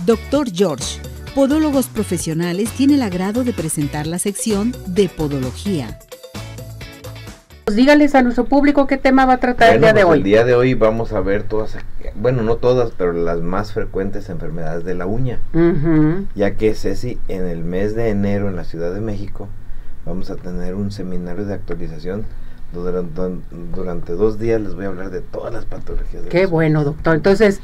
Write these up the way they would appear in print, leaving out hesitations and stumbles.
Dr. George, Podólogos Profesionales, tiene el agrado de presentar la sección de Podología. Dígales a nuestro público qué tema va a tratar el día de hoy. El día de hoy vamos a ver todas, bueno, no todas, pero las más frecuentes enfermedades de la uña. Ya que, Ceci, en el mes de enero en la Ciudad de México vamos a tener un seminario de actualización. Durante 2 días les voy a hablar de todas las patologías. Qué bueno, doctor. Entonces,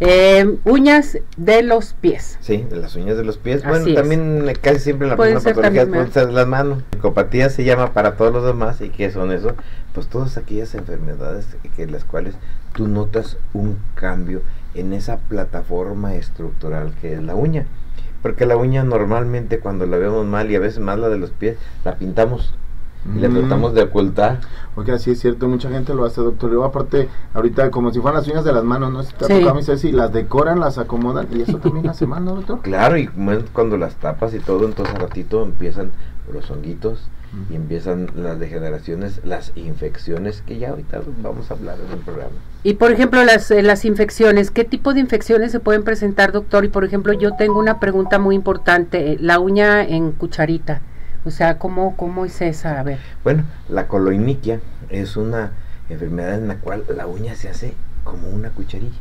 uñas de los pies. Sí, de las uñas de los pies. Así bueno, es. También casi siempre la primera patología puede ser de las manos. Psicopatía se llama para todos los demás. ¿Y qué son eso? Pues todas aquellas enfermedades que las cuales tú notas un cambio en esa plataforma estructural que es la uña. Porque la uña normalmente cuando la vemos mal, y a veces más la de los pies, la pintamos. Y la tratamos de ocultar. Porque así es cierto, mucha gente lo hace, doctor. Yo aparte, ahorita como si fueran las uñas de las manos, ¿no? Si te toca a mí, Ceci, las decoran, las acomodan, y eso también hace mal, ¿no, doctor? Claro, y cuando las tapas y todo, entonces al ratito empiezan los honguitos, y empiezan las degeneraciones, las infecciones, que ya ahorita vamos a hablar en el programa. Y por ejemplo, las infecciones, ¿qué tipo de infecciones se pueden presentar, doctor? Y por ejemplo, yo tengo una pregunta muy importante, la uña en cucharita. O sea, ¿cómo es esa? A ver. Bueno, la coloiniquia es una enfermedad en la cual la uña se hace como una cucharilla.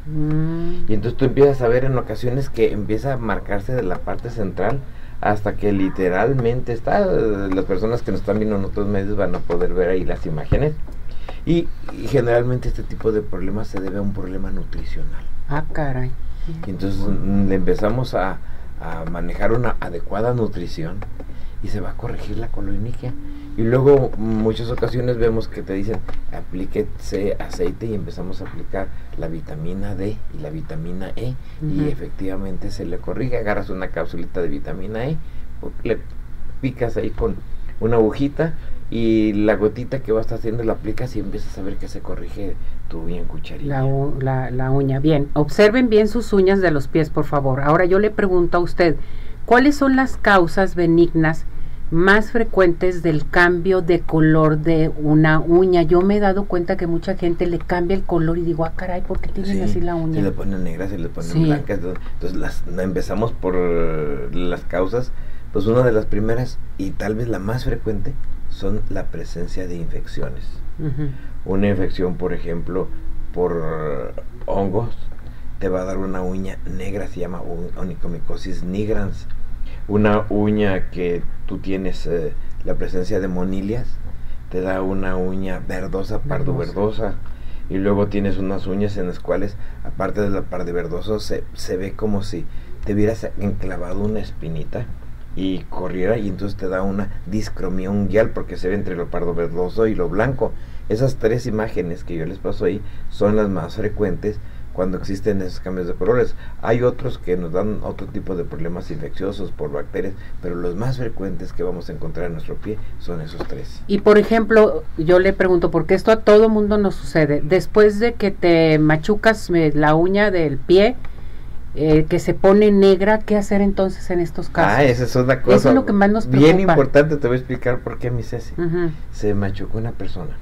Y entonces tú empiezas a ver en ocasiones que empieza a marcarse de la parte central hasta que literalmente las personas que nos están viendo en otros medios van a poder ver ahí las imágenes. Y generalmente este tipo de problemas se debe a un problema nutricional. Ah, caray. Y entonces le empezamos a manejar una adecuada nutrición y se va a corregir la coloiniquia. Y luego muchas ocasiones vemos que te dicen aplíquese aceite y empezamos a aplicar la vitamina D y la vitamina E y efectivamente se le corrige. Agarras una capsulita de vitamina E, le picas ahí con una agujita y la gotita que vas haciendo la aplicas y empiezas a ver que se corrige tu uña en cucharilla. La uña. Bien, observen bien sus uñas de los pies, por favor. Ahora yo le pregunto a usted, ¿cuáles son las causas benignas más frecuentes del cambio de color de una uña? Yo me he dado cuenta que mucha gente le cambia el color y digo, ah, caray, ¿por qué tienen así la uña? Se le ponen negras, se le ponen blancas. Entonces empezamos por las causas. Pues una de las primeras y tal vez la más frecuente son la presencia de infecciones. Una infección, por ejemplo, por hongos, te va a dar una uña negra, se llama onychomicosis nigrans. Una uña que tú tienes la presencia de monilias, te da una uña verdosa, pardo verdosa. Y luego tienes unas uñas en las cuales, aparte de la pardo verdoso, se ve como si te hubieras enclavado una espinita y corriera, y entonces te da una discromía unguial porque se ve entre lo pardo verdoso y lo blanco. Esas 3 imágenes que yo les paso ahí son las más frecuentes cuando existen esos cambios de colores. Hay otros que nos dan otro tipo de problemas infecciosos por bacterias, pero los más frecuentes que vamos a encontrar en nuestro pie son esos 3. Y por ejemplo, yo le pregunto, porque esto a todo mundo nos sucede, después de que te machucas la uña del pie, que se pone negra, ¿qué hacer entonces en estos casos? Esa es una cosa. Eso es lo que más nos preocupa. Bien importante, te voy a explicar por qué, mi Ceci. Se machucó una persona.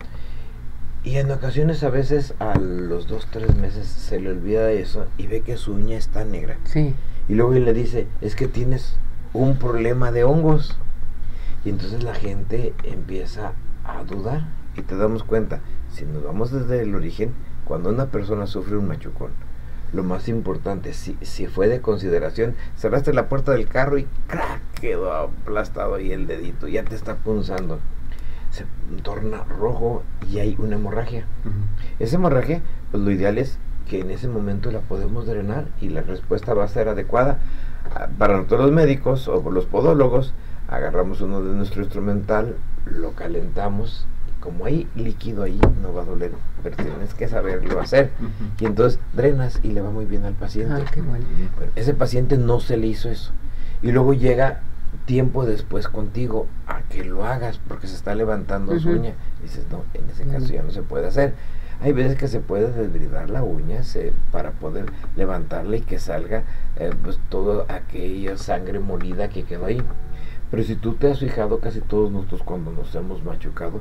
Y en ocasiones, a veces, a los 2-3 meses, se le olvida eso y ve que su uña está negra. Sí. Y luego él le dice, es que tienes un problema de hongos. Y entonces la gente empieza a dudar y te damos cuenta, si nos vamos desde el origen, cuando una persona sufre un machucón, lo más importante, si fue de consideración, cerraste la puerta del carro y ¡crack! Quedó aplastado ahí el dedito, ya te está punzando, se torna rojo y hay una hemorragia. Esa hemorragia, pues lo ideal es que en ese momento la podemos drenar y la respuesta va a ser adecuada. Para nosotros los médicos o los podólogos, agarramos uno de nuestro instrumental, lo calentamos, como hay líquido ahí, no va a doler, pero tienes que saberlo hacer. Y entonces drenas y le va muy bien al paciente. Ay, qué bueno. Bueno, ese paciente no se le hizo eso. Y luego llega tiempo después contigo a que lo hagas porque se está levantando su uña. Y dices, no, en ese caso ya no se puede hacer. Hay veces que se puede desbridar la uña para poder levantarla y que salga pues toda aquella sangre molida que quedó ahí. Pero si tú te has fijado, casi todos nosotros cuando nos hemos machucado,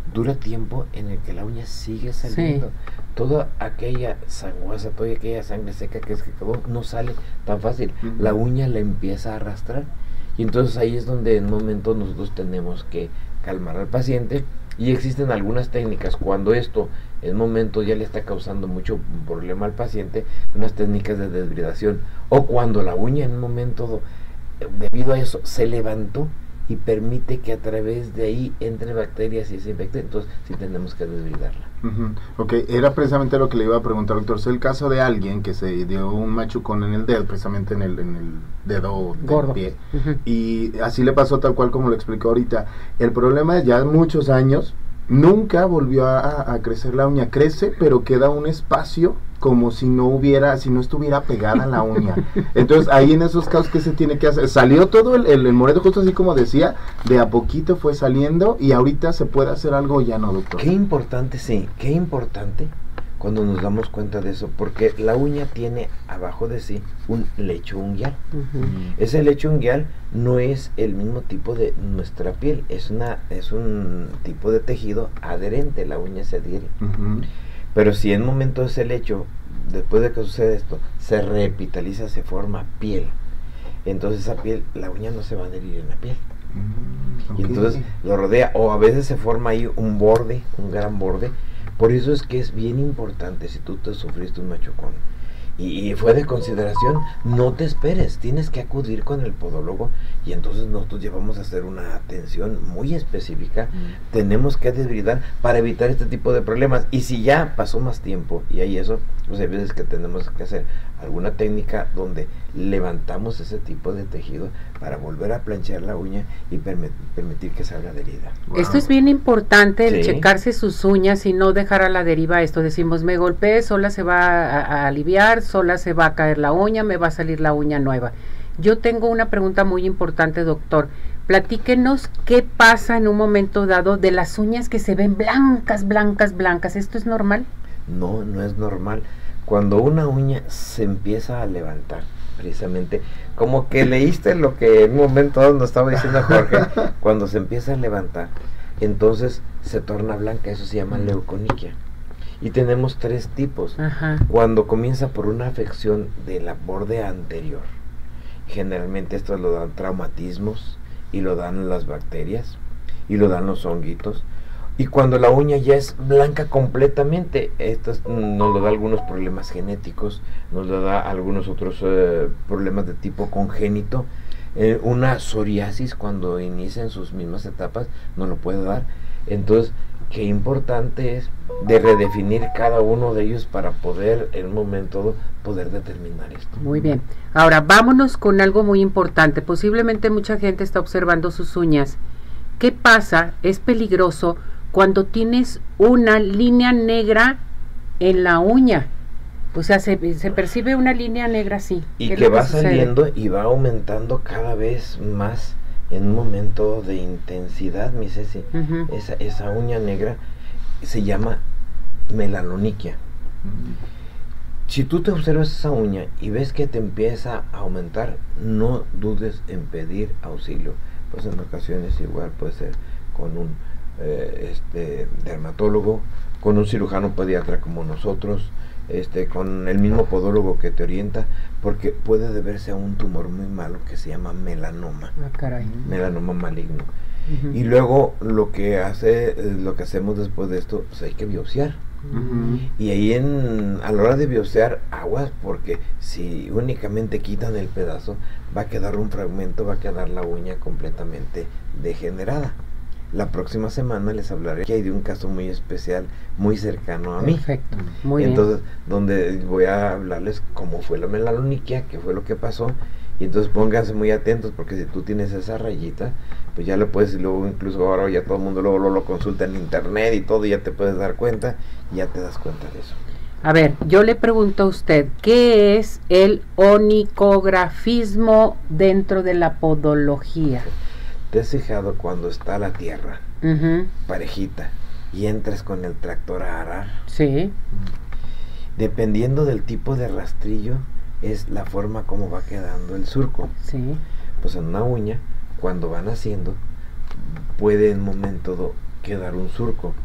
dura tiempo en el que la uña sigue saliendo. Toda aquella sanguaza, toda aquella sangre seca que quedó, no sale tan fácil. La uña la empieza a arrastrar. Y entonces ahí es donde en un momento nosotros tenemos que calmar al paciente. Y existen algunas técnicas cuando esto en un momento ya le está causando mucho problema al paciente, unas técnicas de desbridación, o cuando la uña en un momento debido a eso se levantó y permite que a través de ahí entre bacterias y se infecte, entonces sí tenemos que desbridarla. Ok, era precisamente lo que le iba a preguntar, doctor. Es el caso de alguien que se dio un machucón en el dedo, precisamente en el dedo gordo del pie, y así le pasó tal cual como lo explicó ahorita. El problema es ya muchos años, nunca volvió a crecer la uña. Crece, pero queda un espacio como si no estuviera pegada la uña. Entonces ahí en esos casos, ¿qué se tiene que hacer? Salió todo el moreto, justo así como decía, de a poquito fue saliendo, y ahorita se puede hacer algo, ya no, doctor. Qué importante, sí, qué importante cuando nos damos cuenta de eso, porque la uña tiene abajo de sí un lecho unguial. Ese lecho unguial no es el mismo tipo de nuestra piel, es un tipo de tejido adherente, la uña se adhiere. Pero si en un momento ese lecho, después de que sucede esto, se revitaliza, se forma piel, entonces esa piel, la uña no se va a adherir en la piel. Y entonces lo rodea, o a veces se forma ahí un borde, un gran borde. Por eso es que es bien importante, si tú te sufriste un machucón y fue de consideración, no te esperes, tienes que acudir con el podólogo, y entonces nosotros llevamos a hacer una atención muy específica. Tenemos que desbridar para evitar este tipo de problemas, y si ya pasó más tiempo y hay eso, pues hay veces que tenemos que hacer alguna técnica donde levantamos ese tipo de tejido para volver a planchar la uña y permitir que salga adherida. Esto es bien importante, el checarse sus uñas y no dejar a la deriva esto. Decimos, me golpeé, sola se va a aliviar, sola se va a caer la uña, me va a salir la uña nueva. Yo tengo una pregunta muy importante, doctor. Platíquenos qué pasa en un momento dado de las uñas que se ven blancas, blancas, blancas. ¿Esto es normal? No, no es normal. Cuando una uña se empieza a levantar, precisamente, como que leíste lo que en un momento dado nos estaba diciendo Jorge, cuando se empieza a levantar, entonces se torna blanca, eso se llama leuconiquia. Y tenemos 3 tipos. Cuando comienza por una afección de la borde anterior, generalmente esto lo dan traumatismos, y lo dan las bacterias, y lo dan los honguitos. Y cuando la uña ya es blanca completamente, esto nos lo da algunos problemas genéticos, nos lo da algunos otros problemas de tipo congénito. Una psoriasis, cuando inicia en sus mismas etapas, nos lo puede dar. Entonces, qué importante es de redefinir cada uno de ellos para poder en un momento poder determinar esto. Muy bien. Ahora, vámonos con algo muy importante. Posiblemente mucha gente está observando sus uñas. ¿Qué pasa? Es peligroso cuando tienes una línea negra en la uña. O sea, se percibe una línea negra así. Y que va saliendo y va aumentando cada vez más en un momento de intensidad, mi Ceci. Esa uña negra se llama melanoniquia. Si tú te observas esa uña y ves que te empieza a aumentar, no dudes en pedir auxilio. Pues en ocasiones igual puede ser con un dermatólogo, con un cirujano pediatra como nosotros, con el mismo podólogo que te orienta, porque puede deberse a un tumor muy malo que se llama melanoma. Melanoma maligno. Y luego lo que hacemos después de esto, pues hay que biopsiar. Y ahí a la hora de biopsiar, aguas, porque si únicamente quitan el pedazo, va a quedar un fragmento, va a quedar la uña completamente degenerada. La próxima semana les hablaré que hay de un caso muy especial, muy cercano a mí. Perfecto, muy entonces, bien. Donde voy a hablarles cómo fue la melanoniquia, qué fue lo que pasó, y entonces pónganse muy atentos, porque si tú tienes esa rayita, pues ya lo puedes, y luego incluso ahora ya todo el mundo luego lo consulta en internet y todo, y ya te puedes dar cuenta, y ya te das cuenta de eso. A ver, yo le pregunto a usted, ¿qué es el onicografismo dentro de la podología? ¿Te has fijado cuando está la tierra parejita y entras con el tractor a arar? Sí. Dependiendo del tipo de rastrillo, es la forma como va quedando el surco. Sí. Pues en una uña, cuando van haciendo, puede en un momento quedar un surco.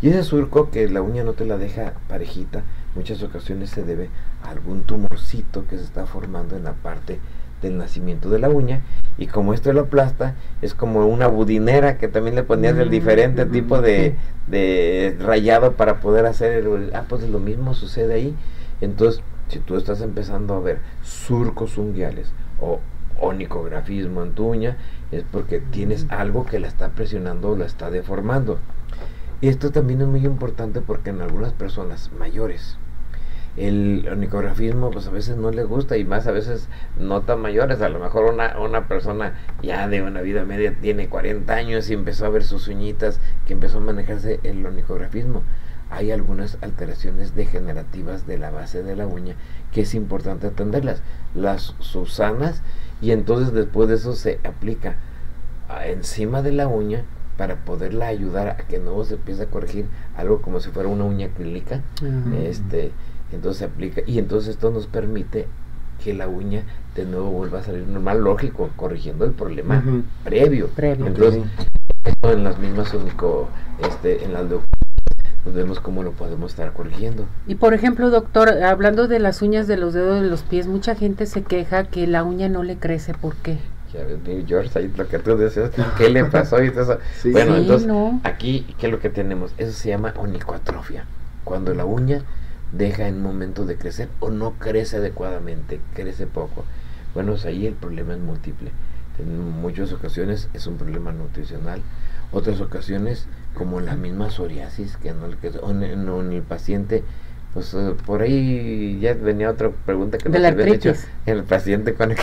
Y ese surco que la uña no te la deja parejita, muchas ocasiones se debe a algún tumorcito que se está formando en la parte del nacimiento de la uña, y como esto lo aplasta, es como una budinera que también le ponías del diferente tipo de rayado para poder hacer pues lo mismo sucede ahí. Entonces, si tú estás empezando a ver surcos unguiales o onicografismo en tu uña, es porque tienes algo que la está presionando o la está deformando. Y esto también es muy importante porque en algunas personas mayores el onicografismo pues a veces no le gusta, y más a veces no tan mayores. A lo mejor una persona ya de una vida media tiene 40 años y empezó a ver sus uñitas, que empezó a manejarse el onicografismo. Hay algunas alteraciones degenerativas de la base de la uña que es importante atenderlas, las subsanas, y entonces después de eso se aplica encima de la uña para poderla ayudar a que no se empiece a corregir algo como si fuera una uña acrílica. Entonces se aplica, y entonces esto nos permite que la uña de nuevo vuelva a salir normal, lógico, corrigiendo el problema previo. Entonces, esto en las mismas en las pues vemos cómo lo podemos estar corrigiendo. Y por ejemplo, doctor, hablando de las uñas de los dedos de los pies, mucha gente se queja que la uña no le crece. ¿Por qué? Ya ves, George, ahí lo que tú decías, ¿qué le pasó? Y todo eso. Sí, bueno, entonces, aquí, ¿qué es lo que tenemos? Eso se llama onicoatrofia. Cuando la uña deja en momento de crecer o no crece adecuadamente, crece poco. Bueno, pues ahí el problema es múltiple. En muchas ocasiones es un problema nutricional, otras ocasiones como la misma psoriasis, que en el paciente, pues por ahí ya venía otra pregunta que nos habían hecho, el paciente con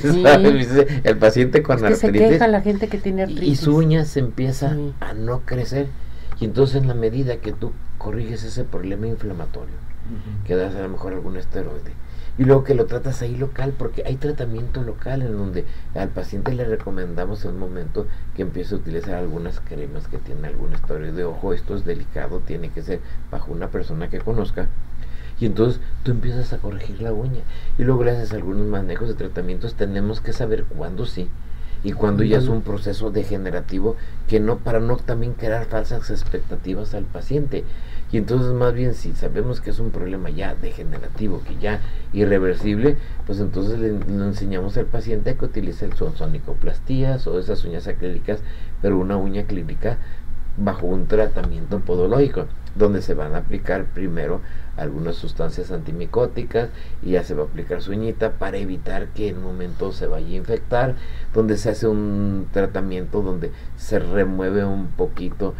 el paciente con artritis, se queja la gente que tiene artritis y su uña se empieza a no crecer, y entonces en la medida que tú corriges ese problema inflamatorio, que das a lo mejor algún esteroide, y luego que lo tratas ahí local, porque hay tratamiento local en donde al paciente le recomendamos en un momento que empiece a utilizar algunas cremas que tienen algún esteroide. Ojo, esto es delicado, tiene que ser bajo una persona que conozca, y entonces tú empiezas a corregir la uña, y luego le haces algunos manejos de tratamientos. Tenemos que saber cuándo sí y cuando ya es un proceso degenerativo, que no, para no también crear falsas expectativas al paciente. Y entonces más bien, si sabemos que es un problema ya degenerativo, que ya irreversible, pues entonces le enseñamos al paciente a que utilice sonicoplastías o esas uñas acrílicas, pero una uña acrílica bajo un tratamiento podológico, donde se van a aplicar primero algunas sustancias antimicóticas y ya se va a aplicar su uñita para evitar que en un momento se vaya a infectar, donde se hace un tratamiento donde se remueve un poquito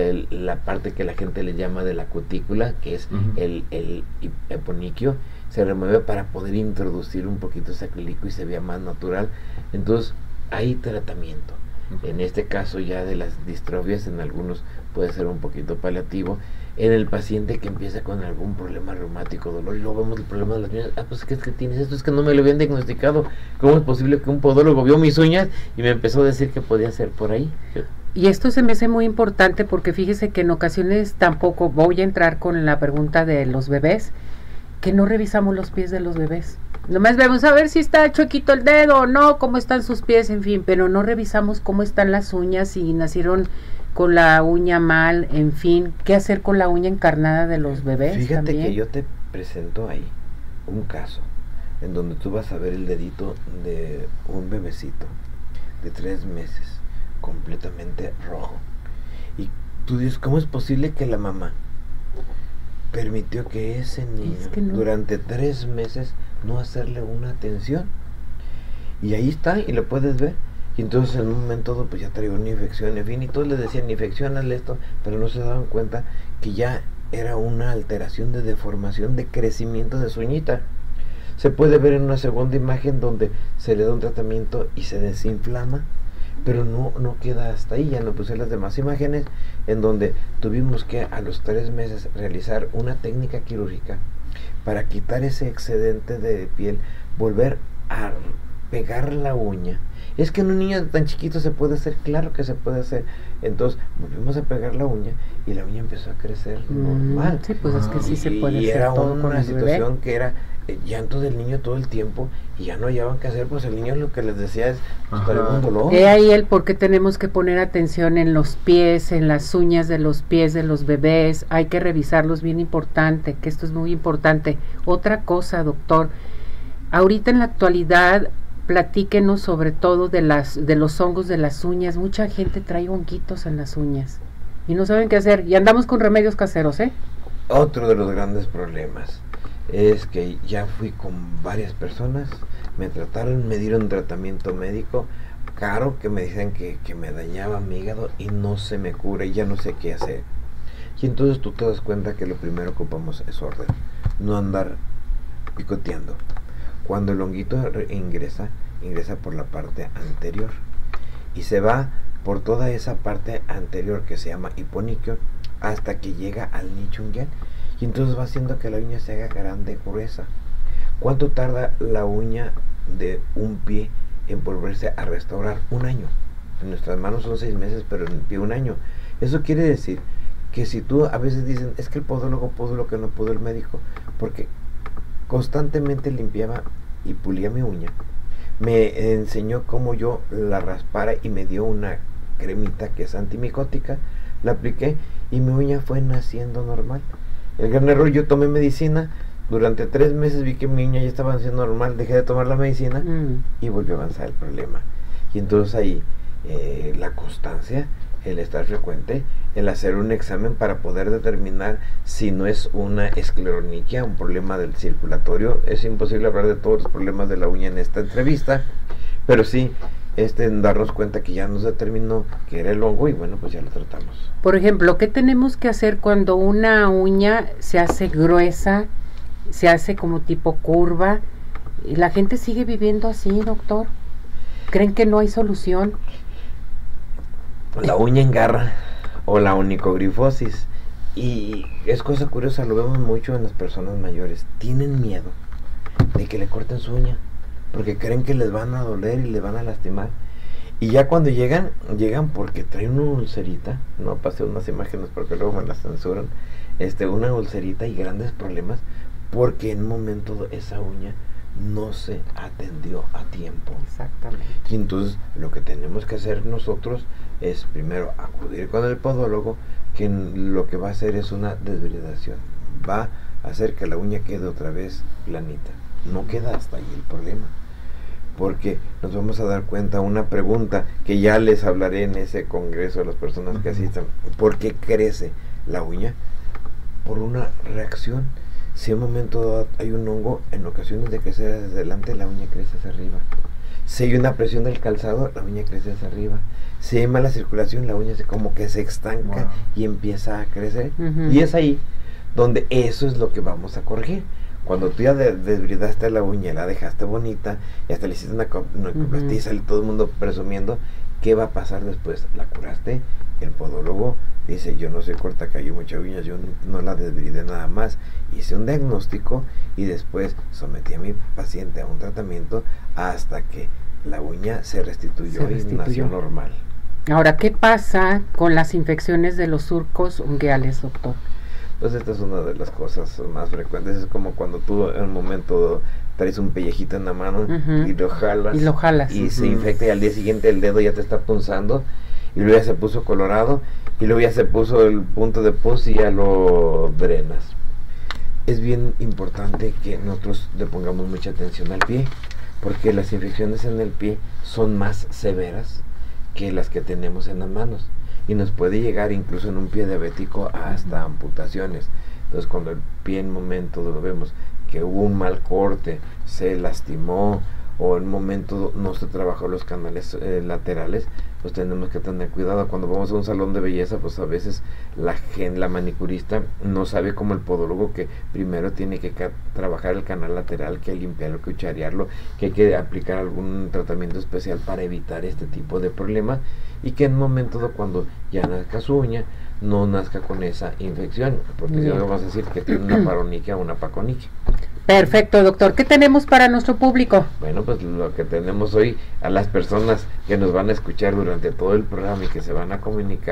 la parte que la gente le llama de la cutícula, que es el eponiquio, se remueve para poder introducir un poquito ese acrílico y se vea más natural. Entonces hay tratamiento. En este caso ya de las distrofias, en algunos puede ser un poquito paliativo. En el paciente que empieza con algún problema reumático, dolor, y luego vemos el problema de las uñas, pues ¿qué es que tienes? Esto es que no me lo habían diagnosticado. ¿Cómo es posible que un podólogo vio mis uñas y me empezó a decir que podía ser por ahí? Y esto se me hace muy importante porque fíjese que en ocasiones tampoco, voy a entrar con la pregunta de los bebés, que no revisamos los pies de los bebés. Nomás vemos a ver si está chuequito el dedo o no, cómo están sus pies, en fin, pero no revisamos cómo están las uñas, si nacieron con la uña mal, en fin, qué hacer con la uña encarnada de los bebés. Fíjate también. Que yo te presento ahí un caso en donde tú vas a ver el dedito de un bebecito de 3 meses completamente rojo, y tú dices, ¿cómo es posible que la mamá permitió que ese niño durante 3 meses no hacerle una atención? Y ahí está, y lo puedes ver. Y entonces en un momento dado pues ya traía una infección, en fin, y todos le decían infeccionale esto, pero no se daban cuenta que ya era una alteración de deformación, de crecimiento de su uñita. Se puede ver en una segunda imagen donde se le da un tratamiento y se desinflama, pero no queda hasta ahí. Ya no puse las demás imágenes en donde tuvimos que a los 3 meses realizar una técnica quirúrgica para quitar ese excedente de piel, volver a pegar la uña. Es que en un niño tan chiquito se puede hacer, claro que se puede hacer. Entonces volvimos a pegar la uña y la uña empezó a crecer normal. Sí, pues es que sí se puede hacer. Y era una situación que era llanto del niño todo el tiempo y ya no hallaban qué hacer, pues el niño lo que les decía es, pues traigo un dolor. He ahí el por qué tenemos que poner atención en los pies, en las uñas de los pies de los bebés, hay que revisarlos, bien importante, que esto es muy importante. Otra cosa, doctor, ahorita en la actualidad, platíquenos sobre todo de los hongos de las uñas. Mucha gente trae honguitos en las uñas y no saben qué hacer, y andamos con remedios caseros, Otro de los grandes problemas es que ya fui con varias personas, me trataron, me dieron tratamiento médico caro, que me dicen que me dañaba mi hígado y no se me cura y ya no sé qué hacer. Y entonces tú te das cuenta que lo primero que ocupamos es orden, no andar picoteando. Cuando el honguito ingresa por la parte anterior y se va por toda esa parte anterior que se llama hiponiquio hasta que llega al nicho unguial, y entonces va haciendo que la uña se haga grande, gruesa. ¿Cuánto tarda la uña de un pie en volverse a restaurar? 1 año. En nuestras manos son 6 meses, pero en el pie 1 año. Eso quiere decir que si tú, a veces dicen, es que el podólogo pudo lo que no pudo el médico, porque constantemente limpiaba y pulía mi uña, me enseñó cómo yo la raspara y me dio una cremita que es antimicótica, la apliqué y mi uña fue naciendo normal. El gran error, yo tomé medicina, durante 3 meses vi que mi uña ya estaba naciendo normal, dejé de tomar la medicina y volvió a avanzar el problema. Y entonces ahí la constancia, el estar frecuente, el hacer un examen para poder determinar si no es una escleroniquia, un problema del circulatorio. Es imposible hablar de todos los problemas de la uña en esta entrevista, pero sí darnos cuenta que ya nos determinó que era el hongo y bueno, pues ya lo tratamos. Por ejemplo, ¿qué tenemos que hacer cuando una uña se hace gruesa, se hace como tipo curva y la gente sigue viviendo así, doctor? ¿Creen que no hay solución? La uña engarra o la onicogrifosis, y es cosa curiosa, lo vemos mucho en las personas mayores, tienen miedo de que le corten su uña porque creen que les van a doler y les van a lastimar, y ya cuando llegan porque traen una ulcerita, no pasé unas imágenes porque luego me las censuran, una ulcerita y grandes problemas porque en un momento esa uña no se atendió a tiempo. Exactamente. Y entonces lo que tenemos que hacer nosotros es primero acudir con el podólogo, que lo que va a hacer es una desbridación, va a hacer que la uña quede otra vez planita. No queda hasta ahí el problema, porque nos vamos a dar cuenta, una pregunta que ya les hablaré en ese congreso a las personas que asistan: ¿por qué crece la uña? Por una reacción. Si en un momento dado hay un hongo, en ocasiones de crecer hacia adelante, la uña crece hacia arriba. Si hay una presión del calzado, la uña crece hacia arriba. Si hay mala circulación, la uña como que se estanca y empieza a crecer. Y es ahí donde eso es lo que vamos a corregir. Cuando tú ya desbridaste la uña, la dejaste bonita y hasta le hiciste una coplastia y sale todo el mundo presumiendo, ¿qué va a pasar después? La curaste, el podólogo dice: yo no soy cortacayo, muchas uñas, yo no la desbridé nada más, hice un diagnóstico y después sometí a mi paciente a un tratamiento hasta que la uña se restituyó y nació normal. Ahora, ¿qué pasa con las infecciones de los surcos ungueales, doctor? Pues esta es una de las cosas más frecuentes. Es como cuando tú en un momento traes un pellejito en la mano y lo jalas y se infecta, y al día siguiente el dedo ya te está punzando y luego ya se puso colorado y luego ya se puso el punto de pus y ya lo drenas. Es bien importante que nosotros le pongamos mucha atención al pie, porque las infecciones en el pie son más severas que las que tenemos en las manos, y nos puede llegar incluso en un pie diabético hasta amputaciones. Entonces, cuando el pie en un momento lo vemos que hubo un mal corte, se lastimó, o en un momento no se trabajó los canales laterales, pues tenemos que tener cuidado. Cuando vamos a un salón de belleza, pues a veces la manicurista no sabe, como el podólogo, que primero tiene que trabajar el canal lateral, que limpiarlo, que cucharearlo, que hay que aplicar algún tratamiento especial para evitar este tipo de problemas, y que en un momento cuando ya nazca su uña, no nazca con esa infección, porque si no vamos a decir que tiene una paroniquia o una paconiquia. Perfecto, doctor. ¿Qué tenemos para nuestro público? Bueno, pues lo que tenemos hoy, a las personas que nos van a escuchar durante todo el programa y que se van a comunicar,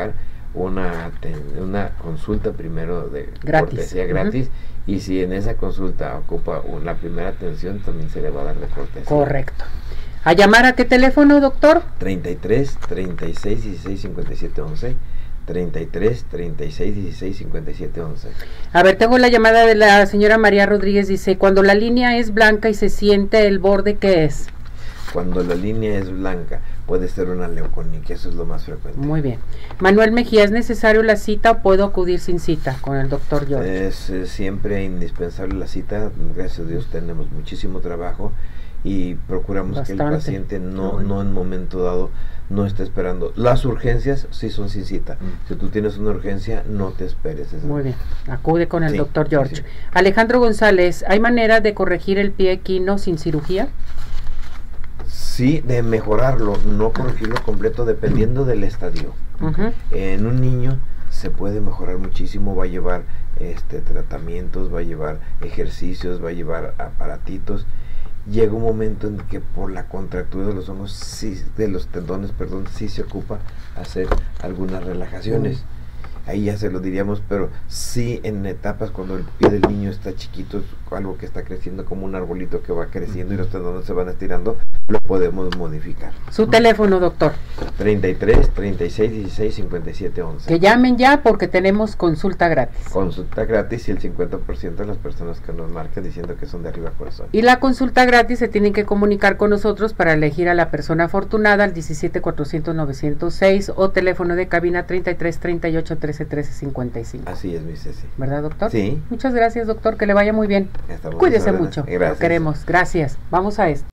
una consulta primero de gratis. Cortesía gratis, y si en esa consulta ocupa la primera atención, también se le va a dar de cortesía. Correcto. ¿A llamar a qué teléfono, doctor? 33 36 16 57 11. 33 36 16 57 11. A ver, tengo la llamada de la señora María Rodríguez. Dice, cuando la línea es blanca y se siente el borde, ¿qué es? Cuando la línea es blanca, puede ser una leuconique, eso es lo más frecuente. Muy bien. Manuel Mejía, ¿es necesario la cita o puedo acudir sin cita con el doctor George? Es siempre indispensable la cita. Gracias a Dios tenemos muchísimo trabajo y procuramos que el paciente no en momento dado no esté esperando. Las urgencias sí son sin cita. Si tú tienes una urgencia, no te esperes. Muy bien, acude con el doctor George. Sí. Alejandro González, ¿hay manera de corregir el pie equino sin cirugía? Sí, de mejorarlo, no corregirlo completo, dependiendo del estadio. En un niño se puede mejorar muchísimo, va a llevar tratamientos, va a llevar ejercicios, va a llevar aparatitos. Llega un momento en que por la contractura de los hongos, de los tendones, sí se ocupa hacer algunas relajaciones. Ahí ya se lo diríamos, pero sí en etapas cuando el pie del niño está chiquito, algo que está creciendo como un arbolito que va creciendo y los tendones se van estirando, lo podemos modificar. Su teléfono, doctor. 33 36 16 57 11. Que llamen ya porque tenemos consulta gratis. Consulta gratis y el 50% de las personas que nos marquen diciendo que son de Arriba Corazón. Y la consulta gratis se tienen que comunicar con nosotros para elegir a la persona afortunada al 17 400 906 o teléfono de cabina 33 38 13 13 55. Así es, mi Ceci. ¿Verdad, doctor? Sí. Muchas gracias, doctor, que le vaya muy bien. Cuídese mucho. Gracias. Lo queremos. Gracias. Vamos a esto.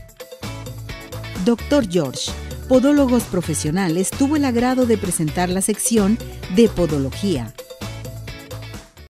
Dr. George, Podólogos Profesionales, tuvo el agrado de presentar la sección de Podología.